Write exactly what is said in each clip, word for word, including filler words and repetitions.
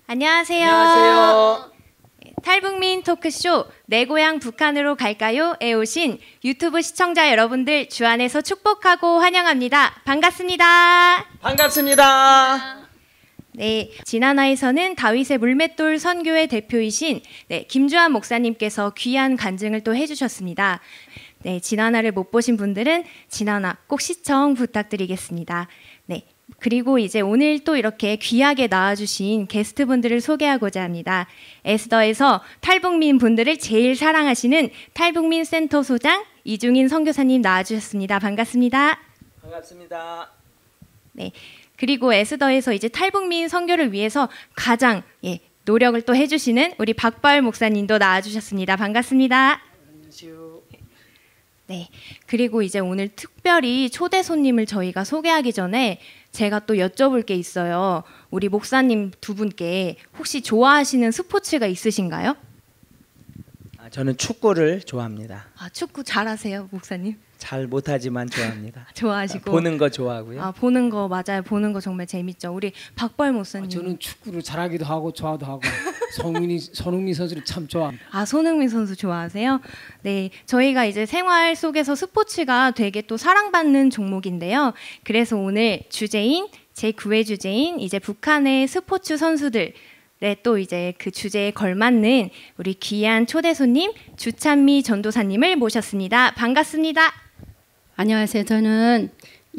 안녕하세요. 안녕하세요. 탈북민 토크쇼 내 고향 북한으로 갈까요?에 오신 유튜브 시청자 여러분들 주안에서 축복하고 환영합니다. 반갑습니다. 반갑습니다. 네, 지난화에서는 다윗의 물맷돌 선교회 대표이신 네, 김주한 목사님께서 귀한 간증을 또 해주셨습니다. 네, 지난화를 못 보신 분들은 지난화 꼭 시청 부탁드리겠습니다. 네. 그리고 이제 오늘 또 이렇게 귀하게 나와주신 게스트분들을 소개하고자 합니다. 에스더에서 탈북민 분들을 제일 사랑하시는 탈북민 센터 소장 이중인 선교사님 나와주셨습니다. 반갑습니다. 반갑습니다. 네. 그리고 에스더에서 이제 탈북민 선교를 위해서 가장 예, 노력을 또 해주시는 우리 박바울 목사님도 나와주셨습니다. 반갑습니다. 안녕하세요. 네. 그리고 이제 오늘 특별히 초대 손님을 저희가 소개하기 전에 제가 또 여쭤볼 게 있어요. 우리 목사님 두 분께 혹시 좋아하시는 스포츠가 있으신가요? 아, 저는 축구를 좋아합니다. 아, 축구 잘하세요, 목사님? 잘 못하지만 좋아합니다. 좋아하시고 아, 보는 거 좋아하고요. 아, 보는 거 맞아요. 보는 거 정말 재밌죠. 우리 박벌 목사님. 아, 저는 축구를 잘하기도 하고 좋아도 하고 손흥민 손흥민 선수를 참 좋아합니다. 아, 손흥민 선수 좋아하세요? 네, 저희가 이제 생활 속에서 스포츠가 되게 또 사랑받는 종목인데요. 그래서 오늘 주제인 제구 회 주제인 이제 북한의 스포츠 선수들 네, 또 이제 그 주제에 걸맞는 우리 귀한 초대 손님 주찬미 전도사님을 모셨습니다. 반갑습니다. 안녕하세요. 저는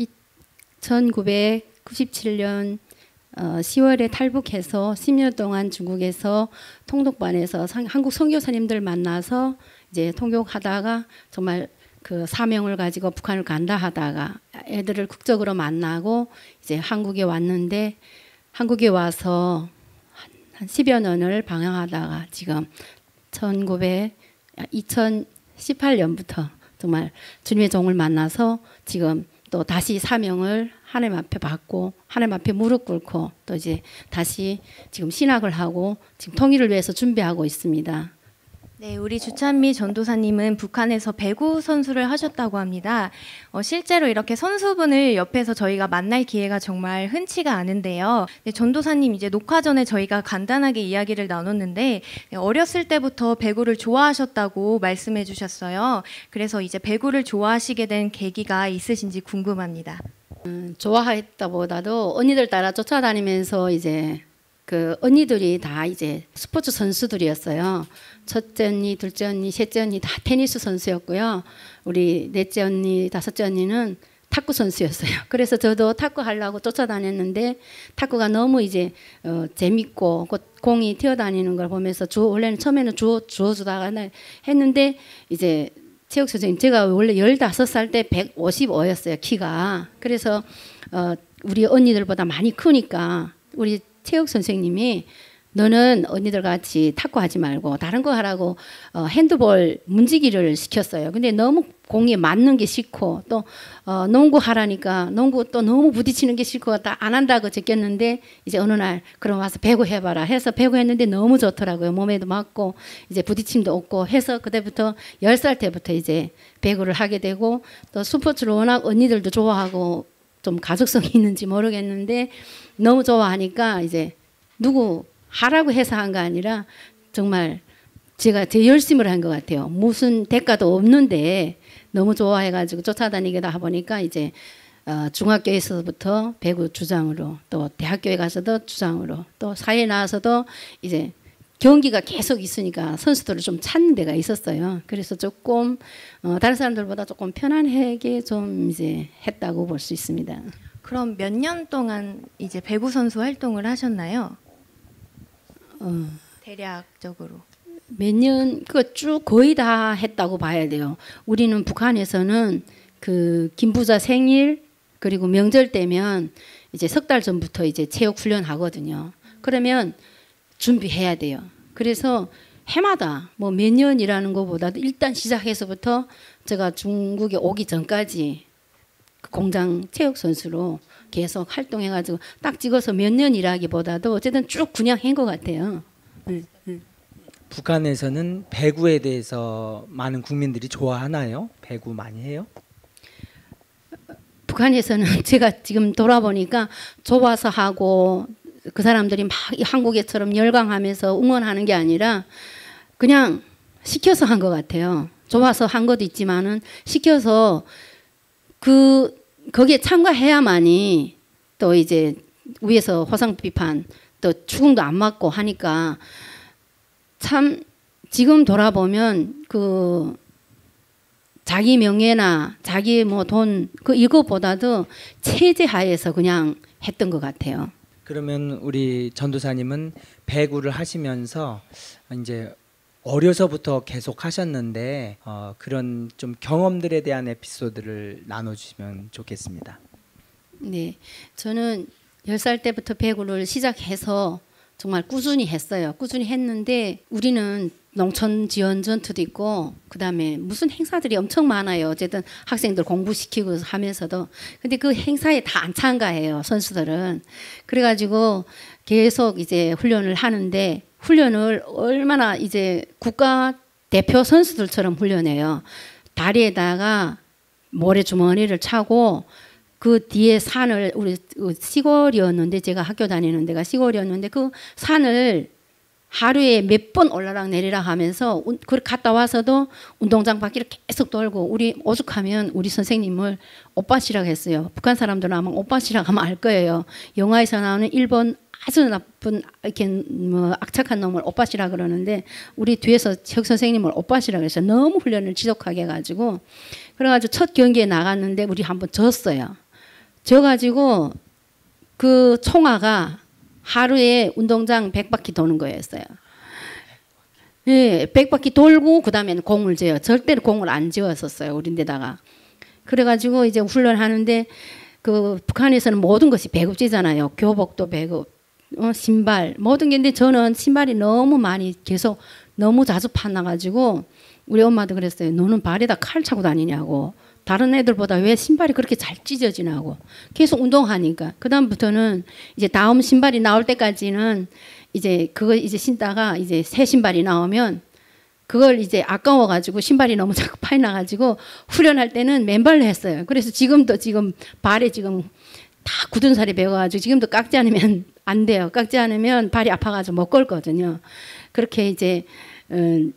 천구백구십칠 년 어, 시월에 탈북해서 십 년 동안 중국에서 통독반에서 상, 한국 선교사님들 만나서 이제 통역하다가 정말 그 사명을 가지고 북한을 간다 하다가 애들을 국적으로 만나고 이제 한국에 왔는데 한국에 와서 한 십여 년을 방황하다가 지금 천구백 이천십팔 년부터 정말 주님의 종을 만나서 지금 또 다시 사명을 하나님 앞에 받고 하나님 앞에 무릎 꿇고 또 이제 다시 지금 신학을 하고 지금 통일을 위해서 준비하고 있습니다. 네, 우리 주찬미 전도사님은 북한에서 배구 선수를 하셨다고 합니다. 어, 실제로 이렇게 선수분을 옆에서 저희가 만날 기회가 정말 흔치가 않은데요. 네, 전도사님 이제 녹화 전에 저희가 간단하게 이야기를 나눴는데 네, 어렸을 때부터 배구를 좋아하셨다고 말씀해 주셨어요. 그래서 이제 배구를 좋아하시게 된 계기가 있으신지 궁금합니다. 음, 좋아했다보다도 언니들 따라 쫓아다니면서 이제 그 언니들이 다 이제 스포츠 선수들이었어요. 첫째 언니, 둘째 언니, 셋째 언니 다 테니스 선수였고요. 우리 넷째 언니, 다섯째 언니는 탁구 선수였어요. 그래서 저도 탁구 하려고 쫓아다녔는데 탁구가 너무 이제 어, 재밌고 공이 튀어다니는 걸 보면서 주 원래는 처음에는 주워 주워주다가 했는데 이제 체육 선생님 제가 원래 열다섯 살 때 백오십오였어요 키가. 그래서 어, 우리 언니들보다 많이 크니까 우리 체육 선생님이 너는 언니들 같이 탁구 하지 말고 다른 거 하라고 어, 핸드볼 문지기를 시켰어요. 근데 너무 공에 맞는 게 싫고 또 어, 농구 하라니까 농구 또 너무 부딪히는 게 싫고 안 한다고 제꼈는데 이제 어느 날 그럼 와서 배구 해봐라 해서 배구 했는데 너무 좋더라고요. 몸에도 맞고 이제 부딪힘도 없고 해서 그때부터 열 살 때부터 이제 배구를 하게 되고 또 스포츠를 워낙 언니들도 좋아하고 좀 가족성이 있는지 모르겠는데 너무 좋아하니까 이제 누구 하라고 해서 한 거 아니라 정말 제가 제 열심을 한 것 같아요. 무슨 대가도 없는데 너무 좋아해가지고 쫓아다니기도 하다 보니까 이제 어, 중학교에서부터 배구 주장으로 또 대학교에 가서도 주장으로 또 사회에 나와서도 이제 경기가 계속 있으니까 선수들을 좀 찾는 데가 있었어요. 그래서 조금 어, 다른 사람들보다 조금 편안하게 좀 이제 했다고 볼 수 있습니다. 그럼 몇 년 동안 이제 배구 선수 활동을 하셨나요? 어, 대략적으로 몇 년 그거 쭉 거의 다 했다고 봐야 돼요. 우리는 북한에서는 그 김부자 생일 그리고 명절 때면 이제 석 달 전부터 이제 체육 훈련 하거든요. 그러면 준비해야 돼요. 그래서 해마다 뭐 몇 년이라는 것보다도 일단 시작해서부터 제가 중국에 오기 전까지 공장 체육 선수로 계속 활동해가지고 딱 찍어서 몇 년이라기보다도 어쨌든 쭉 그냥 한 것 같아요. 응, 응. 북한에서는 배구에 대해서 많은 국민들이 좋아하나요? 배구 많이 해요? 북한에서는 제가 지금 돌아보니까 좋아서 하고 그 사람들이 막 한국애처럼 열광하면서 응원하는 게 아니라 그냥 시켜서 한 것 같아요. 좋아서 한 것도 있지만은 시켜서 그 거기에 참가해야만이 또 이제 위에서 호상 비판 또 추궁도 안 맞고 하니까 참 지금 돌아보면 그 자기 명예나 자기 뭐 돈 그 이거보다도 체제 하에서 그냥 했던 것 같아요. 그러면 우리 전도사님은 배구를 하시면서 이제 어려서부터 계속 하셨는데 어, 그런 좀 경험들에 대한 에피소드를 나눠주시면 좋겠습니다. 네, 저는 열 살 때부터 배구를 시작해서 정말 꾸준히 했어요. 꾸준히 했는데 우리는 농촌 지원 전투도 있고 그다음에 무슨 행사들이 엄청 많아요. 어쨌든 학생들 공부시키고 하면서도 근데 그 행사에 다 안 참가해요. 선수들은. 그래가지고 계속 이제 훈련을 하는데 훈련을 얼마나 이제 국가 대표 선수들처럼 훈련해요. 다리에다가 모래주머니를 차고 그 뒤에 산을 우리 시골이었는데 제가 학교 다니는 데가 시골이었는데 그 산을 하루에 몇 번 올라락 내리락 하면서 그 갔다 와서도 운동장 바퀴를 계속 돌고 우리 오죽하면 우리 선생님을 오빠시라고 했어요. 북한 사람들은 아마 오빠시라고 하면 알 거예요. 영화에서 나오는 일본 아주 나쁜 이렇게 뭐 악착한 놈을 오빠시라 그러는데 우리 뒤에서 혁 선생님을 오빠시라 그래서 너무 훈련을 지속하게 해가지고 그래가지고 첫 경기에 나갔는데 우리 한번 졌어요. 져가지고 그 총아가 하루에 운동장 백 바퀴 도는 거였어요. 예, 백 바퀴 돌고 그 다음에는 공을 재요. 절대로 공을 안 지웠었어요. 우린데다가. 그래가지고 이제 훈련하는데 그 북한에서는 모든 것이 배급제잖아요. 교복도 배급, 어, 신발 모든 게. 근데 저는 신발이 너무 많이 계속 너무 자주 판나가지고 우리 엄마도 그랬어요. 너는 발에다 칼 차고 다니냐고. 다른 애들보다 왜 신발이 그렇게 잘 찢어지냐고. 계속 운동하니까. 그 다음부터는 이제 다음 신발이 나올 때까지는 이제 그거 이제 신다가 이제 새 신발이 나오면 그걸 이제 아까워가지고 신발이 너무 자꾸 파이 나가지고 후련할 때는 맨발로 했어요. 그래서 지금도 지금 발에 지금 다 굳은 살이 배어가지고 지금도 깎지 않으면 안 돼요. 깎지 않으면 발이 아파가지고 못 걸거든요. 그렇게 이제 음,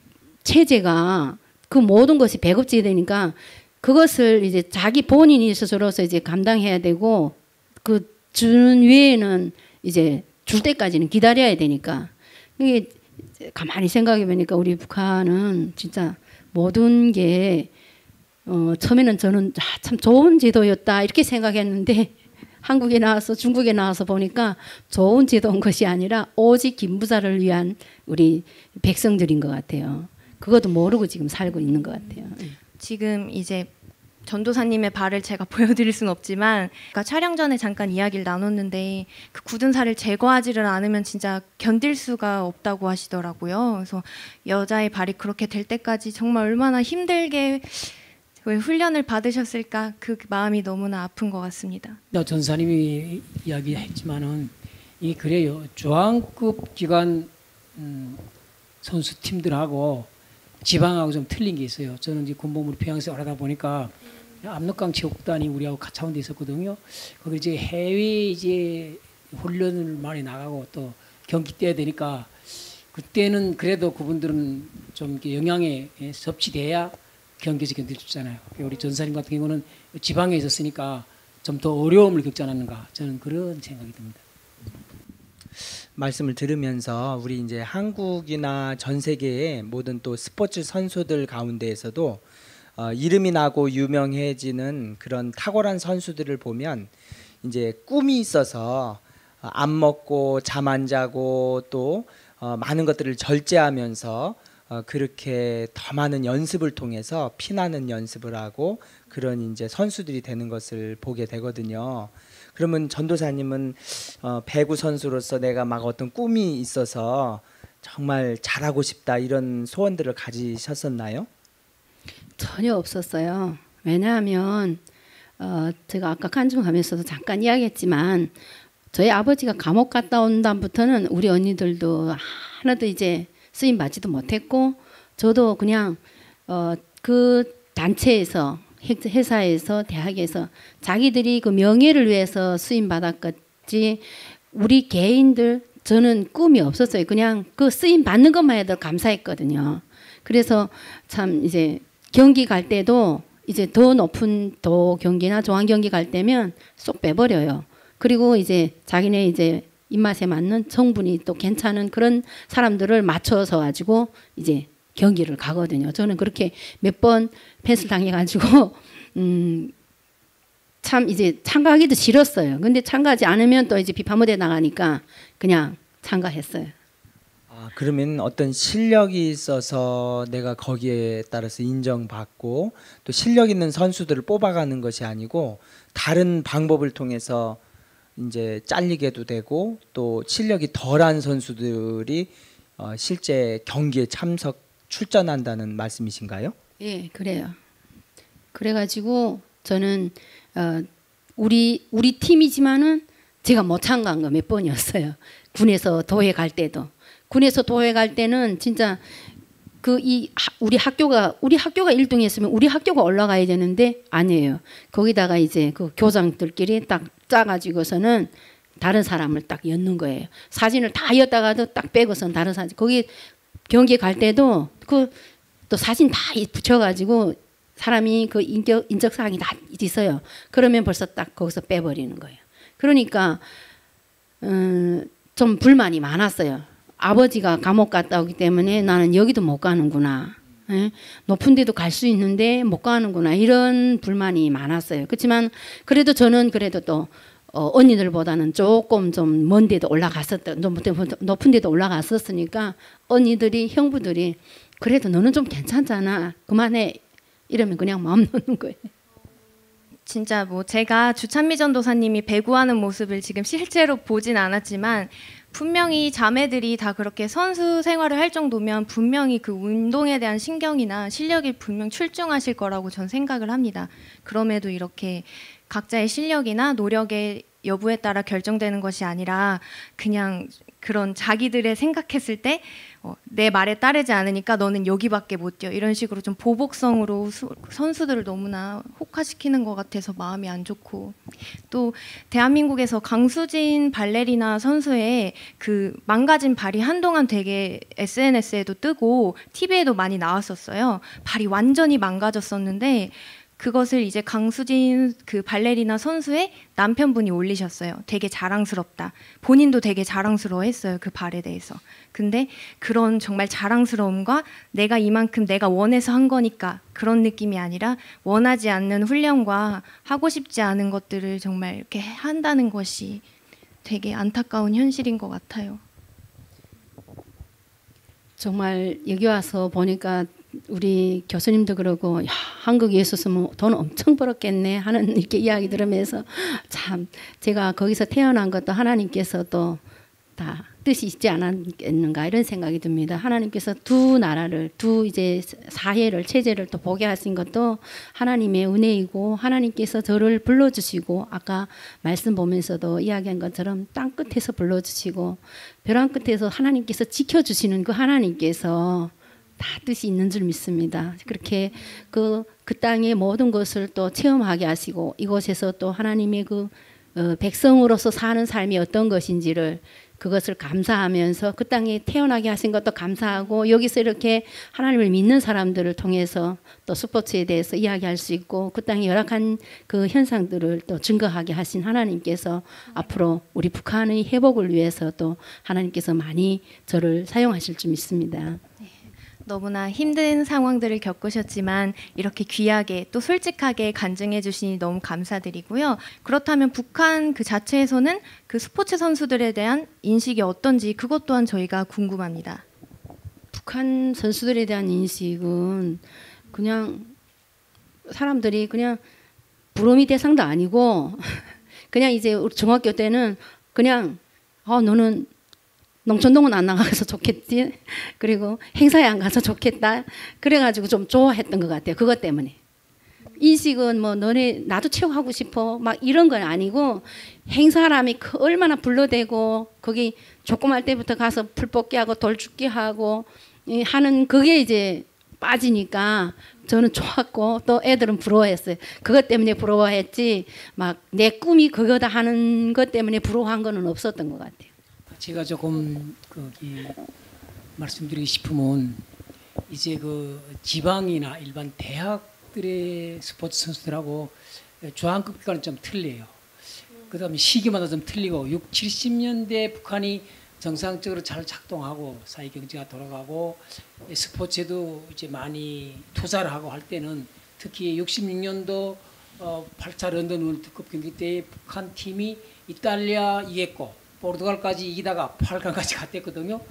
체제가 그 모든 것이 배급제 되니까 그것을 이제 자기 본인이 스스로서 이제 감당해야 되고 그 주는 외에는 이제 줄 때까지는 기다려야 되니까 이게 가만히 생각해 보니까 우리 북한은 진짜 모든 게 어, 처음에는 저는 아, 참 좋은 제도였다 이렇게 생각했는데 한국에 나와서 중국에 나와서 보니까 좋은 제도인 것이 아니라 오직 김부자를 위한 우리 백성들인 것 같아요. 그것도 모르고 지금 살고 있는 것 같아요. 지금 이제 전도사님의 발을 제가 보여드릴 수는 없지만 그러니까 촬영 전에 잠깐 이야기를 나눴는데 그 굳은 살을 제거하지를 않으면 진짜 견딜 수가 없다고 하시더라고요. 그래서 여자의 발이 그렇게 될 때까지 정말 얼마나 힘들게 훈련을 받으셨을까 그 마음이 너무나 아픈 것 같습니다. 전사님이 이야기했지만은 이 그래요. 저항급 기관 음, 선수팀들하고 지방하고 좀 틀린 게 있어요. 저는 이제 군복무를 평양에서 하다 보니까 압록강 체육단이 우리하고 같이 한 데 있었거든요. 거기 이제 해외 이제 훈련을 많이 나가고 또 경기 뛰어야 되니까 그때는 그래도 그분들은 좀 이렇게 영향에 섭취돼야 경기에서 견딜 수 있잖아요. 우리 전사님 같은 경우는 지방에 있었으니까 좀 더 어려움을 겪지 않았는가 저는 그런 생각이 듭니다. 말씀을 들으면서 우리 이제 한국이나 전 세계의 모든 또 스포츠 선수들 가운데에서도 어, 이름이 나고 유명해지는 그런 탁월한 선수들을 보면 이제 꿈이 있어서 어, 안 먹고 잠 안 자고 또 어, 많은 것들을 절제하면서 어, 그렇게 더 많은 연습을 통해서 피나는 연습을 하고 그런 이제 선수들이 되는 것을 보게 되거든요. 그러면 전도사님은 어, 배구 선수로서 내가 막 어떤 꿈이 있어서 정말 잘하고 싶다 이런 소원들을 가지셨었나요? 전혀 없었어요. 왜냐하면 어, 제가 아까 간증하면서도 잠깐 이야기했지만 저희 아버지가 감옥 갔다 온 다음부터는 우리 언니들도 하나도 이제 쓰임 받지도 못했고 저도 그냥 어, 그 단체에서 회사에서 대학에서 자기들이 그 명예를 위해서 수임 받았겠지 우리 개인들 저는 꿈이 없었어요. 그냥 그 쓰임 받는 것만 해도 감사했거든요. 그래서 참 이제 경기 갈 때도 이제 더 높은 도 경기나 중앙 경기 갈 때면 쏙 빼버려요. 그리고 이제 자기네 이제 입맛에 맞는 성분이 또 괜찮은 그런 사람들을 맞춰서 가지고 이제 경기를 가거든요. 저는 그렇게 몇 번 패스 당해가지고 음, 참 이제 참가하기도 싫었어요. 근데 참가하지 않으면 또 이제 비파 무대 나가니까 그냥 참가했어요. 아, 그러면 어떤 실력이 있어서 내가 거기에 따라서 인정받고 또 실력 있는 선수들을 뽑아가는 것이 아니고 다른 방법을 통해서 이제 잘리게도 되고 또 실력이 덜한 선수들이 어, 실제 경기에 참석 출전한다는 말씀이신가요? 예, 그래요. 그래가지고 저는 어, 우리 우리 팀이지만은 제가 못 참가한 거 몇 번이었어요. 군에서 도회 갈 때도. 군에서 도회 갈 때는 진짜 그 이 우리 학교가 우리 학교가 일 등 했으면 우리 학교가 올라가야 되는데 아니에요. 거기다가 이제 그 교장들끼리 딱 짜가지고서는 다른 사람을 딱 엮는 거예요. 사진을 다 였다가도 딱 빼고선 다른 사진. 거기 경기 갈 때도 그 또 사진 다 붙여가지고 사람이 그 인격 인적 사항이 다 있어요. 그러면 벌써 딱 거기서 빼버리는 거예요. 그러니까 음, 좀 불만이 많았어요. 아버지가 감옥 갔다 오기 때문에 나는 여기도 못 가는구나. 예? 높은 데도 갈 수 있는데 못 가는구나. 이런 불만이 많았어요. 그렇지만 그래도 저는 그래도 또 어, 언니들보다는 조금 좀 먼 데도 올라갔었다. 높은 데도 올라갔었으니까 언니들이 형부들이 그래도 너는 좀 괜찮잖아. 그만해. 이러면 그냥 마음 놓는 거예요. 진짜 뭐 제가 주찬미 전도사님이 배구하는 모습을 지금 실제로 보진 않았지만 분명히 자매들이 다 그렇게 선수 생활을 할 정도면 분명히 그 운동에 대한 신경이나 실력이 분명 출중하실 거라고 전 생각을 합니다. 그럼에도 이렇게 각자의 실력이나 노력의 여부에 따라 결정되는 것이 아니라 그냥 그런 자기들의 생각했을 때 어, 내 말에 따르지 않으니까 너는 여기밖에 못 뛰어 이런 식으로 좀 보복성으로 수, 선수들을 너무나 혹화시키는 것 같아서 마음이 안 좋고 또 대한민국에서 강수진 발레리나 선수의 그 망가진 발이 한동안 되게 에스엔에스에도 뜨고 티비에도 많이 나왔었어요. 발이 완전히 망가졌었는데 그것을 이제 강수진 그 발레리나 선수의 남편분이 올리셨어요. 되게 자랑스럽다. 본인도 되게 자랑스러워했어요. 그 발에 대해서. 근데 그런 정말 자랑스러움과 내가 이만큼 내가 원해서 한 거니까 그런 느낌이 아니라 원하지 않는 훈련과 하고 싶지 않은 것들을 정말 이렇게 한다는 것이 되게 안타까운 현실인 것 같아요. 정말 여기 와서 보니까 우리 교수님도 그러고 야, 한국에 있었으면 돈 엄청 벌었겠네 하는 이렇게 이야기 들으면서 참 제가 거기서 태어난 것도 하나님께서 또 다 뜻이 있지 않았겠는가 이런 생각이 듭니다. 하나님께서 두 나라를 두 이제 사회를 체제를 또 보게 하신 것도 하나님의 은혜이고 하나님께서 저를 불러주시고 아까 말씀 보면서도 이야기한 것처럼 땅 끝에서 불러주시고 벼랑 끝에서 하나님께서 지켜주시는 그 하나님께서 다 뜻이 있는 줄 믿습니다. 그렇게 그, 그 땅의 모든 것을 또 체험하게 하시고 이곳에서 또 하나님의 그 어, 백성으로서 사는 삶이 어떤 것인지를 그것을 감사하면서 그 땅에 태어나게 하신 것도 감사하고 여기서 이렇게 하나님을 믿는 사람들을 통해서 또 스포츠에 대해서 이야기할 수 있고 그 땅의 열악한 그 현상들을 또 증거하게 하신 하나님께서 앞으로 우리 북한의 회복을 위해서 또 하나님께서 많이 저를 사용하실 줄 믿습니다. 너무나 힘든 상황들을 겪으셨지만 이렇게 귀하게 또 솔직하게 간증해 주시니 너무 감사드리고요. 그렇다면 북한 그 자체에서는 그 스포츠 선수들에 대한 인식이 어떤지 그것 또한 저희가 궁금합니다. 북한 선수들에 대한 인식은 그냥 사람들이 그냥 부러움이 대상도 아니고 그냥 이제 우리 중학교 때는 그냥 어, 너는 농촌동은 안 나가서 좋겠지. 그리고 행사에 안 가서 좋겠다. 그래가지고 좀 좋아했던 것 같아요. 그것 때문에. 인식은 뭐 너네 나도 체육하고 싶어 막 이런 건 아니고 행사람이 얼마나 불러대고 거기 조그만 때부터 가서 풀 뽑기 하고 돌 줍기 하고 하는 그게 이제 빠지니까 저는 좋았고 또 애들은 부러워했어요. 그것 때문에 부러워했지 막 내 꿈이 그거다 하는 것 때문에 부러워한 거는 없었던 것 같아요. 제가 조금 거기 말씀드리고 싶으면 이제 그 지방이나 일반 대학들의 스포츠 선수들하고 중앙급 기관은 좀 틀려요. 그다음에 시기마다 좀 틀리고 육, 칠십 년대 북한이 정상적으로 잘 작동하고 사회 경제가 돌아가고 스포츠에도 이제 많이 투자를 하고 할 때는 특히 육십육 년도 어, 팔 차 런던 월드컵 경기 때 북한 팀이 이탈리아 이겼고 포르투갈까지 이기다가 팔 강까지 갔댔거든요.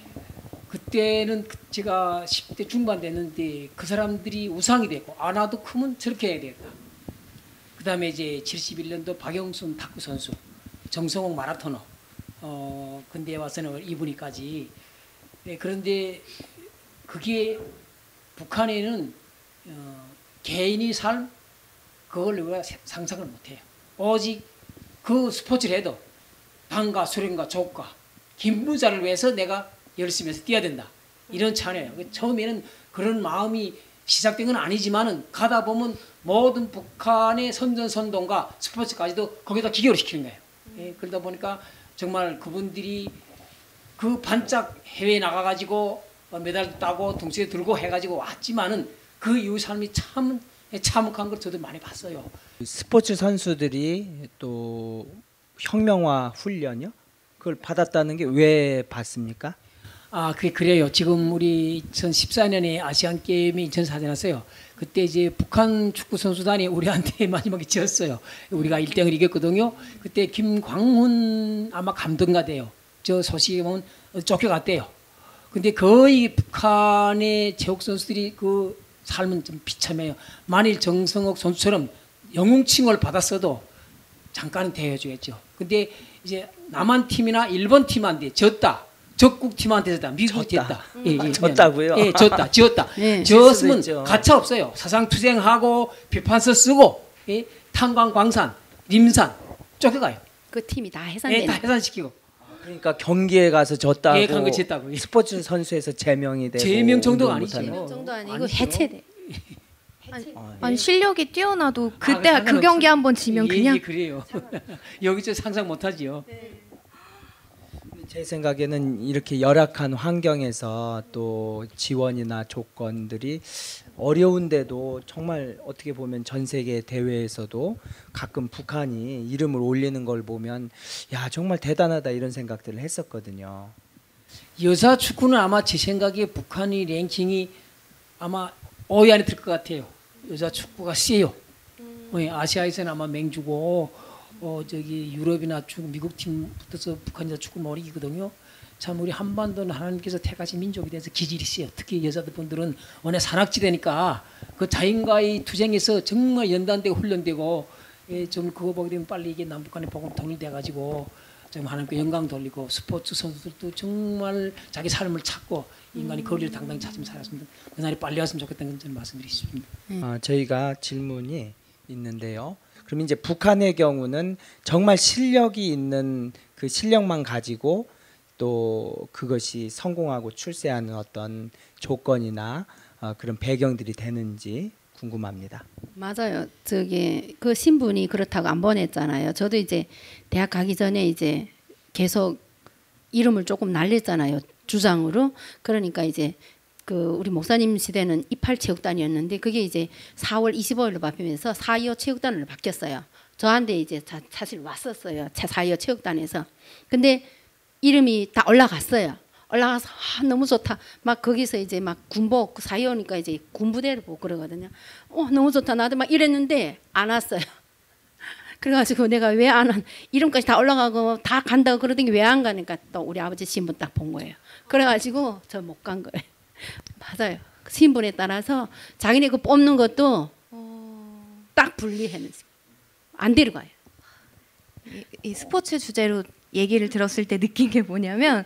그때는 제가 십 대 중반 됐는데 그 사람들이 우상이 됐고 안 와도 크면 저렇게 해야 되겠다. 그 다음에 이제 칠십일 년도 박영순 탁구 선수, 정성홍 마라토너, 어, 근데 와서는 이분이까지. 네, 그런데 그게 북한에는 어, 개인이 삶, 그걸 우리가 상상을 못해요. 오직 그 스포츠를 해도 당과 수련과 조과, 김부자를 위해서 내가 열심히 해서 뛰어야 된다. 이런 차원이에요. 처음에는 그런 마음이 시작된 건 아니지만은 가다 보면 모든 북한의 선전선동과 스포츠까지도 거기다 기교를 시키는 거예요. 예, 그러다 보니까 정말 그분들이 그 반짝 해외에 나가가지고 메달도 따고 동시에 들고 해가지고 왔지만은 그 이후 삶이 참 참혹한 걸 저도 많이 봤어요. 스포츠 선수들이 또 혁명화 훈련이요? 그걸 받았다는 게 왜 받습니까? 아, 그게 그래요. 지금 우리 이천십사 년에 아시안 게임이 이천사 년에 났어요. 그때 이제 북한 축구 선수단이 우리한테 마지막에 졌어요. 우리가 일 등을 이겼거든요. 그때 김광훈 아마 감독가 돼요. 저 소식에 보면 쫓겨갔대요. 근데 거의 북한의 체육 선수들이 그 삶은 좀 비참해요. 만일 정성욱 선수처럼 영웅칭을 받았어도 잠깐은 대해줘야죠. 근데 이제 남한 팀이나 일본 팀한테 졌다. 적국 팀한테 졌다. 미국 졌다. 예, 예, 졌다고요? 예, 졌다. 지었다. 네. 지었으면 가차 없어요. 사상투쟁하고 비판서 쓰고 예, 탄광, 광산, 림산 쫓겨가요. 그 팀이 다 해산되는. 예, 다 해산시키고. 그러니까 경기에 가서 졌다고 예, 간거 졌다고. 스포츠 선수에서 제명이 되고 제명 정도가 운동 아니죠. 못하는. 제명 정도 아니고 아니죠. 해체돼. 아, 아니 시력이 뛰어나도 그때 아, 그 경기 한번 지면 예, 그냥 예, 그래요. 여기서 상상 못하지요. 제 생각에는 이렇게 열악한 환경에서 또 지원이나 조건들이 어려운데도 정말 어떻게 보면 전 세계 대회에서도 가끔 북한이 이름을 올리는 걸 보면 야 정말 대단하다 이런 생각들을 했었거든요. 여자 축구는 아마 제 생각에 북한이 랭킹이 아마 오 위 안에 들 것 같아요. 여자 축구가 세요. 음. 아시아에서는 아마 맹주고 어 저기 유럽이나 중국, 미국 팀 붙어서 북한 여자 축구 못 이기거든요. 참 우리 한반도는 하나님께서 태가지 민족이 돼서 기질이 세요. 특히 여자들 분들은 워낙 산악지대니까 그 자연과의 투쟁에서 정말 연단되고 훈련되고 예, 좀 그거 보게 되면 빨리 이게 남북한의 복음 통일돼 가지고 좀 하나님께 영광 돌리고 스포츠 선수들도 정말 자기 삶을 찾고 인간이 거리를 당당히 찾으면 살았습니다. 그날이 빨리 왔으면 좋겠다는 건 말씀드리고 싶습니다. 아, 저희가 질문이 있는데요. 그럼 이제 북한의 경우는 정말 실력이 있는 그 실력만 가지고 또 그것이 성공하고 출세하는 어떤 조건이나 어, 그런 배경들이 되는지 궁금합니다. 맞아요. 저기 그 신분이 그렇다고 안 보냈잖아요. 저도 이제 대학 가기 전에 이제 계속 이름을 조금 날렸잖아요. 주장으로. 그러니까 이제 그 우리 목사님 시대는 이팔 체육단이었는데 그게 이제 사월 이십오일로 바뀌면서 사이오 체육단으로 바뀌었어요. 저한테 이제 자, 사실 왔었어요. 사이오 체육단에서. 근데 이름이 다 올라갔어요. 올라가서 아, 너무 좋다. 막 거기서 이제 막 군복 사이오니까 이제 군부대를 보고 그러거든요. 어 너무 좋다. 나도 막 이랬는데 안 왔어요. 그래가지고 내가 왜 안 한 이름까지 다 올라가고 다 간다고 그러더니 왜 안 가니까 또 우리 아버지 신분 딱 본 거예요. 그래가지고 저 못 간 거예요. 맞아요. 신분에 따라서 자기네 그 뽑는 것도 딱 분리해는 안 데려가요. 이, 이 스포츠 주제로 얘기를 들었을 때 느낀 게 뭐냐면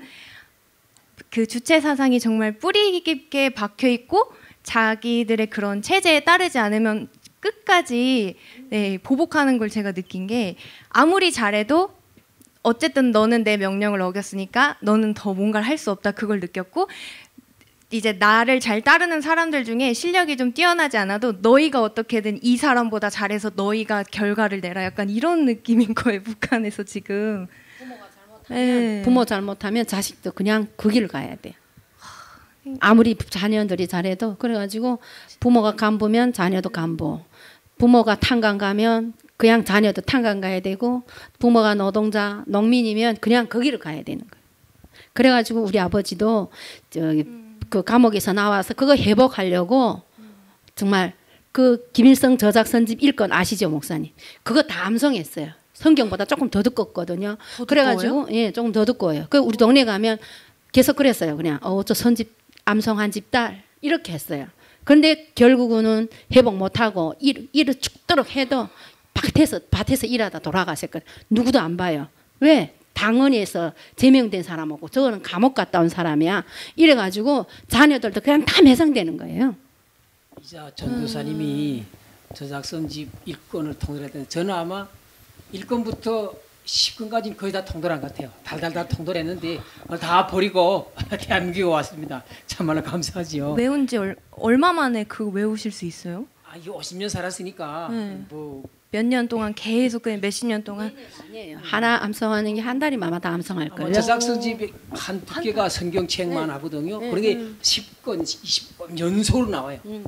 그 주체 사상이 정말 뿌리 깊게 박혀 있고 자기들의 그런 체제에 따르지 않으면 끝까지 네, 보복하는 걸 제가 느낀 게 아무리 잘해도 어쨌든 너는 내 명령을 어겼으니까 너는 더 뭔가를 할 수 없다 그걸 느꼈고 이제 나를 잘 따르는 사람들 중에 실력이 좀 뛰어나지 않아도 너희가 어떻게든 이 사람보다 잘해서 너희가 결과를 내라 약간 이런 느낌인 거예요. 북한에서 지금. 부모가 잘못하면 네. 부모 잘못하면 자식도 그냥 그 길을 가야 돼. 아무리 자녀들이 잘해도 그래가지고 부모가 간부면 자녀도 간부. 부모가 탄광 가면 그냥 자녀도 탄광 가야 되고 부모가 노동자 농민이면 그냥 그 길을 가야 되는 거예요. 그래가지고 우리 아버지도 저기 음. 그 감옥에서 나와서 그거 회복하려고 음. 정말 그 김일성 저작선집 일권 아시죠 목사님? 그거 다 암송했어요. 성경보다 조금 더 두껍거든요. 더 그래가지고 예 조금 더 두꺼워요. 그 우리 동네 가면 계속 그랬어요. 그냥 어 저 선집 암송한 집 딸 이렇게 했어요. 그런데 결국은 회복 못하고 일, 일을 죽도록 해도 밭에서 밭에서 일하다 돌아가셨거든요. 누구도 안 봐요. 왜? 당원에서 제명된 사람하고 저거는 감옥 갔다 온 사람이야. 이래가지고 자녀들도 그냥 다 매상되는 거예요. 이자 전도사님이 음. 저작선집 일권을 통달했는데 저는 아마 일 권부터 십 권까지 거의 다 통달한 것 같아요. 달달달 통달했는데 다 버리고 대한민국에 왔습니다. 참말로 감사하지요. 외운 지 얼, 얼마 만에 그 외우실 수 있어요? 아, 이게 오십 년 살았으니까 네. 뭐 몇 년 동안 계속 그냥 몇십 년 동안 아니에요. 하나 암송하는 게 한 달이면 다 암송할 거예요. 저작선집이 한 두께가 성경책만 네. 하거든요. 네. 그러게 음. 십 권, 이십 권 연속으로 나와요. 음.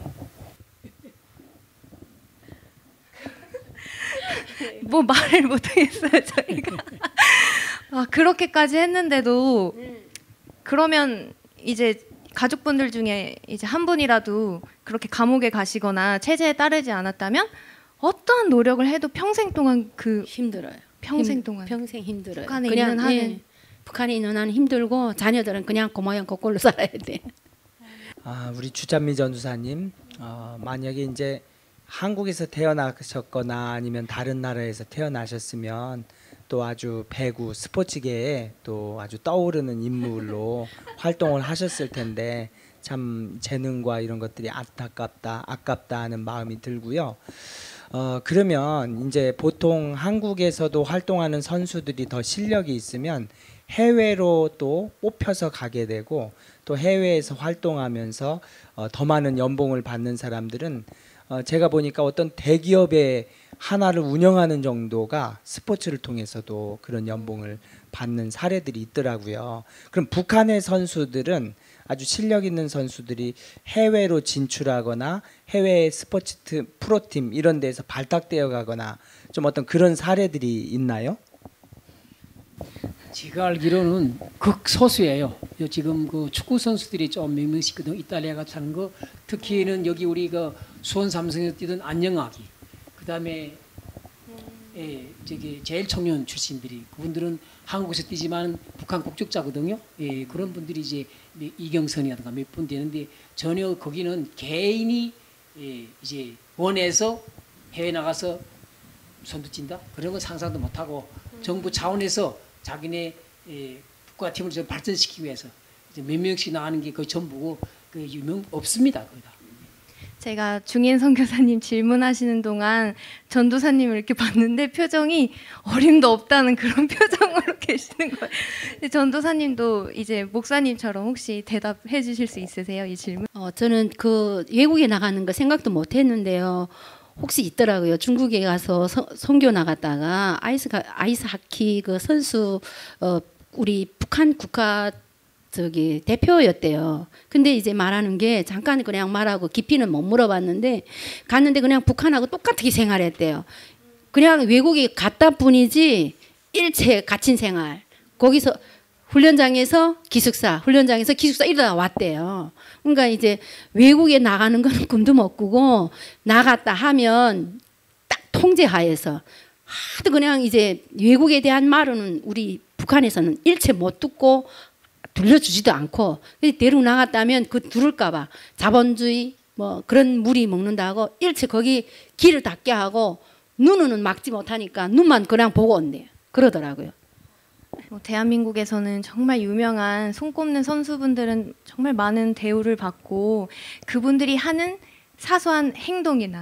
뭐 말을 못하겠어요 저희가. 아, 그렇게까지 했는데도 그러면 이제 가족분들 중에 이제 한 분이라도 그렇게 감옥에 가시거나 체제에 따르지 않았다면 어떠한 노력을 해도 평생 동안 그 힘들어요. 평생 힘, 동안 평생 힘들어요. 북한에 그냥, 있는 한은 예, 북한에 있는 한은 힘들고 자녀들은 그냥 그 모양 그꼴로 살아야 돼. 아, 우리 주찬미 전도사님, 어, 만약에 이제 한국에서 태어나셨거나 아니면 다른 나라에서 태어나셨으면 또 아주 배구 스포츠계에 또 아주 떠오르는 인물로 활동을 하셨을 텐데 참 재능과 이런 것들이 안타깝다, 아깝다 하는 마음이 들고요. 어, 그러면 이제 보통 한국에서도 활동하는 선수들이 더 실력이 있으면 해외로 또 뽑혀서 가게 되고 또 해외에서 활동하면서 어, 더 많은 연봉을 받는 사람들은 어, 제가 보니까 어떤 대기업의 하나를 운영하는 정도가 스포츠를 통해서도 그런 연봉을 받는 사례들이 있더라고요. 그럼 북한의 선수들은 아주 실력 있는 선수들이 해외로 진출하거나 해외 스포츠 팀, 프로팀 이런 데서 발탁되어 가거나 좀 어떤 그런 사례들이 있나요? 제가 알기로는 극소수예요. 지금 그 축구 선수들이 좀 몇 명씩 있거든요. 이탈리아 같이 하는 거. 특히는 여기 우리 그 수원 삼성에서 뛰던 안영학이, 그다음에 예, 저기 제일 청년 출신들이 그분들은 한국에서 뛰지만 북한 국적자거든요. 예, 그런 분들이 이제 이경선이라든가 몇 분 되는데 전혀 거기는 개인이 예, 이제 원해서 해외 나가서 선두 찐다 그런 건 상상도 못하고 정부 차원에서 자기네 예, 국가팀을 좀 발전시키기 위해서 이제 몇 명씩 나가는 게 거의 전부고 그 유명 없습니다 거의 다. 제가 중인 선교사님 질문하시는 동안 전도사님을 이렇게 봤는데 표정이 어림도 없다는 그런 표정으로 계시는 거예요. 근데 전도사님도 이제 목사님처럼 혹시 대답해 주실 수 있으세요? 이 질문? 어, 저는 그 외국에 나가는 거 생각도 못 했는데요. 혹시 있더라고요. 중국에 가서 서, 선교 나갔다가 아이스 아이스 하키 그 선수 어, 우리 북한 국가 저기 대표였대요. 근데 이제 말하는 게 잠깐 그냥 말하고 깊이는 못 물어봤는데 갔는데 그냥 북한하고 똑같이 생활했대요. 그냥 외국에 갔다 뿐이지 일체 갇힌 생활. 거기서 훈련장에서 기숙사, 훈련장에서 기숙사 이러다 왔대요. 그러니까 이제 외국에 나가는 건 꿈도 못 꾸고 나갔다 하면 딱 통제하에서 하도 그냥 이제 외국에 대한 말은 우리 북한에서는 일체 못 듣고 들려주지도 않고 데리고 나갔다면 그 두를까봐 자본주의 뭐 그런 무리 먹는다고 일체 거기 길을 닫게 하고 눈은 막지 못하니까 눈만 그냥 보고 온대요. 그러더라고요. 뭐 대한민국에서는 정말 유명한 손꼽는 선수분들은 정말 많은 대우를 받고 그분들이 하는 사소한 행동이나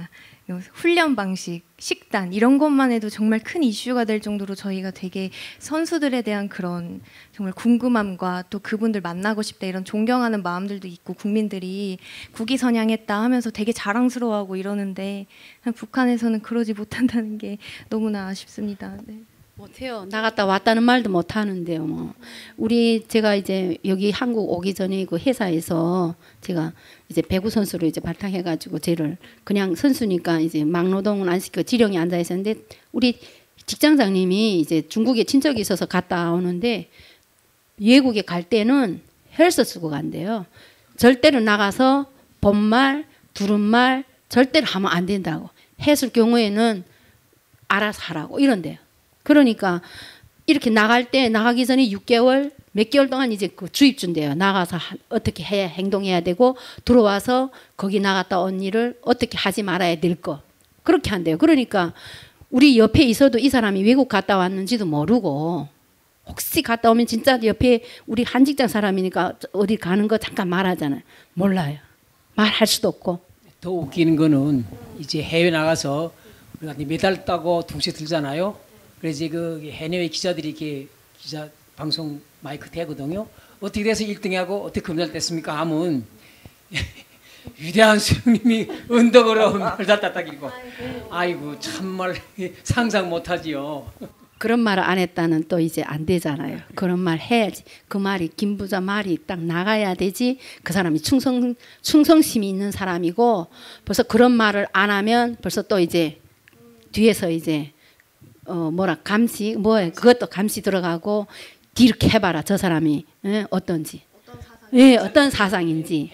훈련 방식, 식단 이런 것만 해도 정말 큰 이슈가 될 정도로 저희가 되게 선수들에 대한 그런 정말 궁금함과 또 그분들 만나고 싶다 이런 존경하는 마음들도 있고 국민들이 국위선양했다 하면서 되게 자랑스러워하고 이러는데 북한에서는 그러지 못한다는 게 너무나 아쉽습니다. 네. 못해요. 나갔다 왔다는 말도 못 하는데요. 뭐 우리 제가 이제 여기 한국 오기 전에 그 회사에서 제가 이제 배구 선수로 이제 발탁해가지고 쟤를 그냥 선수니까 이제 막노동은 안 시키고 지령에 앉아 있었는데 우리 직장장님이 이제 중국에 친척이 있어서 갔다 오는데 외국에 갈 때는 헬스 쓰고 간대요. 절대로 나가서 본말, 두른말 절대로 하면 안 된다고. 했을 경우에는 알아서 하라고 이런대요. 그러니까 이렇게 나갈 때 나가기 전에 육 개월 몇 개월 동안 이제 그 주입 준대요. 나가서 하, 어떻게 해야 행동해야 되고 들어와서 거기 나갔다 온 일을 어떻게 하지 말아야 될 거 그렇게 한대요. 그러니까 우리 옆에 있어도 이 사람이 외국 갔다 왔는지도 모르고 혹시 갔다 오면 진짜 옆에 우리 한 직장 사람이니까 어디 가는 거 잠깐 말하잖아요. 몰라요. 말할 수도 없고. 더 웃기는 거는 이제 해외 나가서 우리가 메달 따고 동시에 들잖아요. 그래서 그 해외 기자들이 이렇게 기자 방송 마이크 대거든요. 어떻게 돼서 일 등하고 어떻게 금메달 땄습니까? 하면 위대한 수령님이 은덕으로 메달 땄다기고 아이고 참말 상상 못하지요. 그런 말을 안 했다는 또 이제 안 되잖아요. 그런 말 해야지. 그 말이 김 부자 말이 딱 나가야 되지. 그 사람이 충성 충성심이 있는 사람이고 벌써 그런 말을 안 하면 벌써 또 이제 뒤에서 이제 어 뭐라 감시 뭐에 그것도 감시 들어가고 이렇게 해봐라 저 사람이 예, 어떤지 예 어떤 사상인지.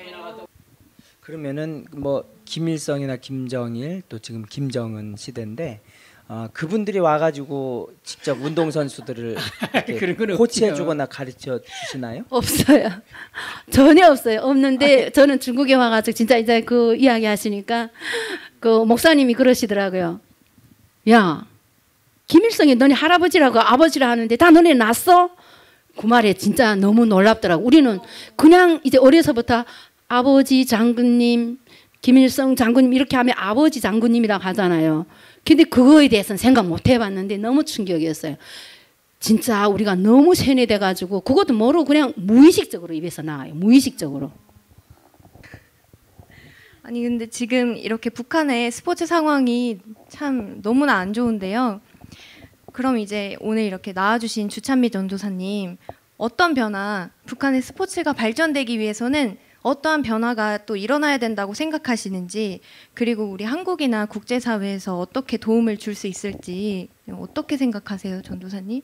그러면은 뭐 김일성이나 김정일 또 지금 김정은 시대인데 어, 그분들이 와가지고 직접 운동 선수들을 코치해주거나 가르쳐 주시나요? 없어요. 전혀 없어요. 없는데 저는 중국에 와가지고 진짜 이제 그 이야기 하시니까 그 목사님이 그러시더라고요. 야. 김일성이 너네 할아버지라고 아버지라 하는데 다 너네 낳았어? 그 말에 진짜 너무 놀랍더라고. 우리는 그냥 이제 어려서부터 아버지 장군님, 김일성 장군님 이렇게 하면 아버지 장군님이라고 하잖아요. 근데 그거에 대해서는 생각 못 해봤는데 너무 충격이었어요. 진짜 우리가 너무 세뇌돼가지고 그것도 모르고 그냥 무의식적으로 입에서 나와요. 무의식적으로. 아니 근데 지금 이렇게 북한의 스포츠 상황이 참 너무나 안 좋은데요. 그럼 이제 오늘 이렇게 나와주신 주찬미 전도사님 어떤 변화, 북한의 스포츠가 발전되기 위해서는 어떠한 변화가 또 일어나야 된다고 생각하시는지 그리고 우리 한국이나 국제사회에서 어떻게 도움을 줄 수 있을지 어떻게 생각하세요, 전도사님?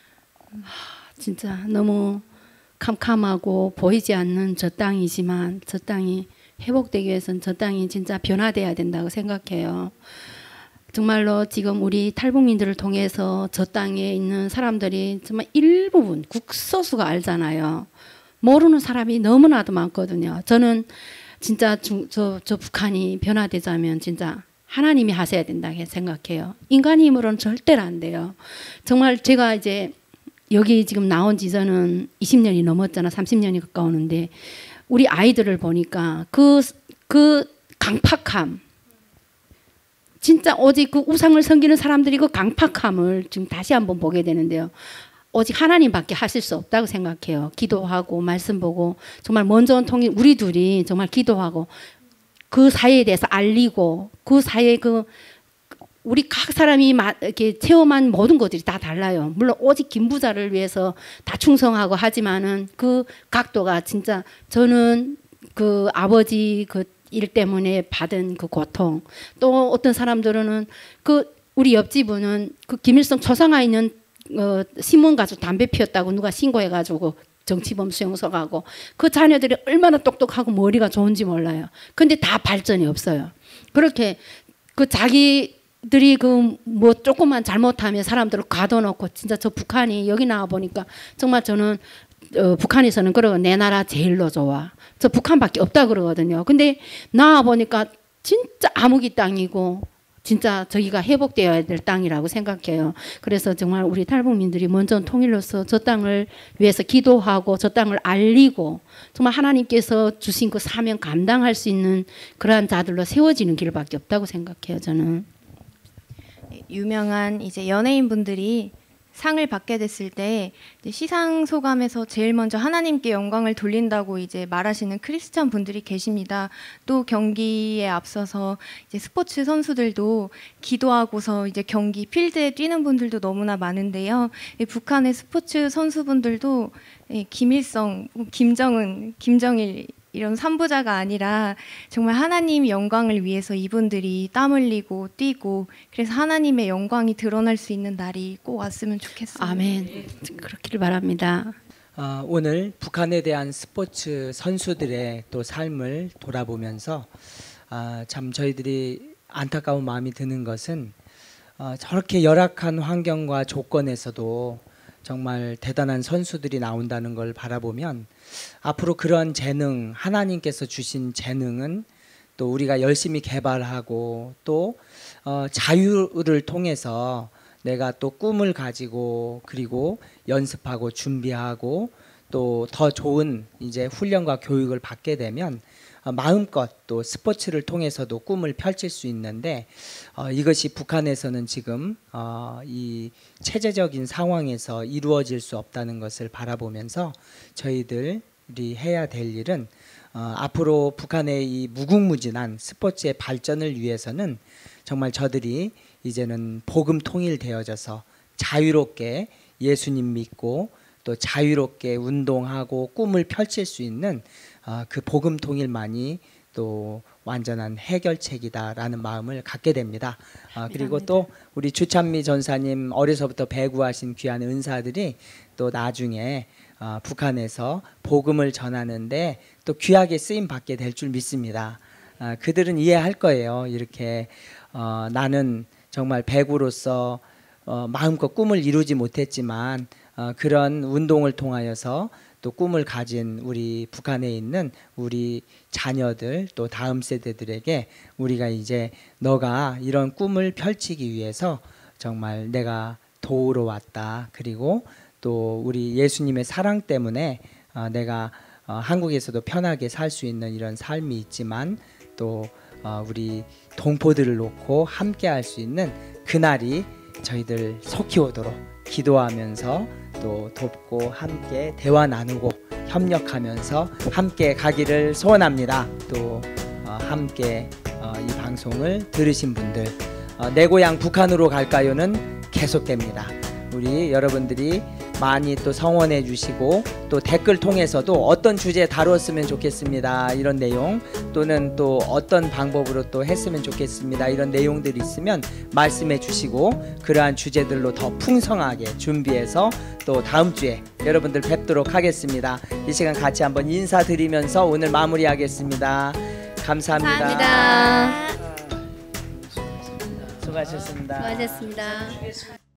진짜 너무 캄캄하고 보이지 않는 저 땅이지만 저 땅이 회복되기 위해서는 저 땅이 진짜 변화돼야 된다고 생각해요. 정말로 지금 우리 탈북민들을 통해서 저 땅에 있는 사람들이 정말 일부분 국소수가 알잖아요. 모르는 사람이 너무나도 많거든요. 저는 진짜 중, 저, 저 북한이 변화되자면 진짜 하나님이 하셔야 된다고 생각해요. 인간의 힘으로는 절대로 안 돼요. 정말 제가 이제 여기 지금 나온 지 저는 이십 년이 넘었잖아. 삼십 년이 가까우는데 우리 아이들을 보니까 그, 그 강팍함 진짜 오직 그 우상을 섬기는 사람들이 그 강팍함을 지금 다시 한번 보게 되는데요. 오직 하나님밖에 하실 수 없다고 생각해요. 기도하고 말씀 보고 정말 먼저 온 통일 우리 둘이 정말 기도하고 그 사회에 대해서 알리고 그 사회 그 우리 각 사람이 이렇게 체험한 모든 것들이 다 달라요. 물론 오직 김부자를 위해서 다 충성하고 하지만은 그 각도가 진짜 저는 그 아버지 그 일 때문에 받은 그 고통 또 어떤 사람들은 그 우리 옆집은 그 김일성 초상화 있는 어, 신문 가지고 담배 피웠다고 누가 신고해가지고 정치범 수용소 가고 그 자녀들이 얼마나 똑똑하고 머리가 좋은지 몰라요. 근데 다 발전이 없어요. 그렇게 그 자기들이 그 뭐 조금만 잘못하면 사람들을 가둬놓고 진짜 저 북한이 여기 나와 보니까 정말 저는 어, 북한에서는 그러고 내 나라 제일로 좋아. 저 북한밖에 없다 그러거든요. 근데 나와 보니까 진짜 암흑이 땅이고 진짜 저기가 회복되어야 될 땅이라고 생각해요. 그래서 정말 우리 탈북민들이 먼저 통일로서 저 땅을 위해서 기도하고 저 땅을 알리고 정말 하나님께서 주신 그 사명 감당할 수 있는 그러한 자들로 세워지는 길밖에 없다고 생각해요. 저는. 유명한 이제 연예인분들이 상을 받게 됐을 때 시상 소감에서 제일 먼저 하나님께 영광을 돌린다고 이제 말하시는 크리스찬 분들이 계십니다. 또 경기에 앞서서 이제 스포츠 선수들도 기도하고서 이제 경기 필드에 뛰는 분들도 너무나 많은데요. 북한의 스포츠 선수분들도 김일성, 김정은, 김정일 이런 삼부자가 아니라 정말 하나님 영광을 위해서 이분들이 땀 흘리고 뛰고 그래서 하나님의 영광이 드러날 수 있는 날이 꼭 왔으면 좋겠어요. 아멘. 그렇기를 바랍니다. 어, 오늘 북한에 대한 스포츠 선수들의 또 삶을 돌아보면서 아, 참 저희들이 안타까운 마음이 드는 것은 어, 저렇게 열악한 환경과 조건에서도 정말 대단한 선수들이 나온다는 걸 바라보면 앞으로 그런 재능, 하나님께서 주신 재능은 또 우리가 열심히 개발하고 또 어, 자유를 통해서 내가 또 꿈을 가지고 그리고 연습하고 준비하고 또 더 좋은 이제 훈련과 교육을 받게 되면 어, 마음껏 또 스포츠를 통해서도 꿈을 펼칠 수 있는데 어, 이것이 북한에서는 지금 어, 이 체제적인 상황에서 이루어질 수 없다는 것을 바라보면서 저희들이 해야 될 일은 어, 앞으로 북한의 이 무궁무진한 스포츠의 발전을 위해서는 정말 저들이 이제는 복음 통일되어져서 자유롭게 예수님 믿고 또 자유롭게 운동하고 꿈을 펼칠 수 있는 어, 그 복음 통일만이 또 완전한 해결책이다라는 마음을 갖게 됩니다. 어, 그리고 또 우리 주찬미 전사님 어려서부터 배구하신 귀한 은사들이 또 나중에 어, 북한에서 복음을 전하는데 또 귀하게 쓰임 받게 될 줄 믿습니다. 어, 그들은 이해할 거예요. 이렇게 어, 나는 정말 배구로서 어, 마음껏 꿈을 이루지 못했지만 어, 그런 운동을 통하여서 또 꿈을 가진 우리 북한에 있는 우리 자녀들 또 다음 세대들에게 우리가 이제 너가 이런 꿈을 펼치기 위해서 정말 내가 도우러 왔다. 그리고 또 우리 예수님의 사랑 때문에 어, 내가 어, 한국에서도 편하게 살 수 있는 이런 삶이 있지만 또 어, 우리 동포들을 놓고 함께 할 수 있는 그날이 저희들 속히 오도록 기도하면서 또 돕고 함께 대화 나누고 협력하면서 함께 가기를 소원합니다. 또 어, 함께 어, 이 방송을 들으신 분들 어, 내 고향 북한으로 갈까요는 계속됩니다. 우리 여러분들이 많이 또 성원해 주시고 또 댓글 통해서도 어떤 주제 다뤘으면 좋겠습니다 이런 내용 또는 또 어떤 방법으로 또 했으면 좋겠습니다 이런 내용들이 있으면 말씀해 주시고 그러한 주제들로 더 풍성하게 준비해서 또 다음 주에 여러분들 뵙도록 하겠습니다. 이 시간 같이 한번 인사드리면서 오늘 마무리하겠습니다. 감사합니다. 감사합니다. 수고하셨습니다. 수고하셨습니다.